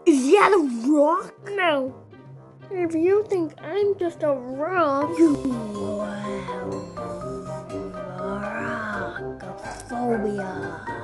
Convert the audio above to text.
Is that a rock? No. If you think I'm just a rock, You have rockphobia.